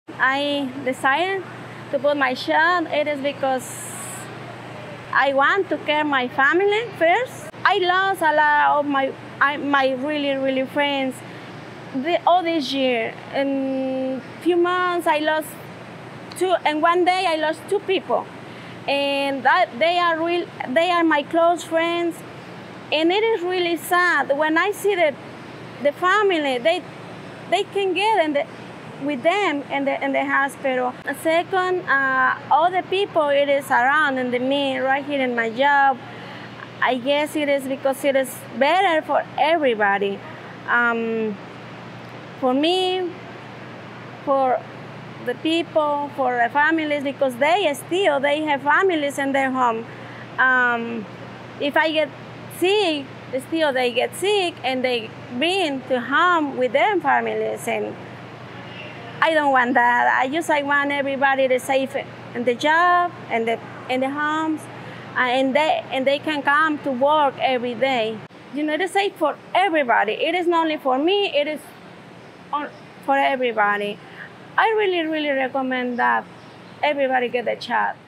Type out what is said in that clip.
I decided to put my shot. It is because I want to care my family first. I lost a lot of my really friends all this year. In few months I lost two, and one day I lost two people, and they are my close friends, and it is really sad when I see that the family they can get with them in the hospital. Second, all the people it is around and me right here in my job. I guess it is because it is better for everybody. For me, for the people, for the families, because they have families in their home. If I get sick, still they get sick and they bring to home with their families, and I don't want that. I want everybody to safe in the job and in the homes, and they can come to work every day. You know, it is safe for everybody. It is not only for me. It is for everybody. I really recommend that everybody get a shot.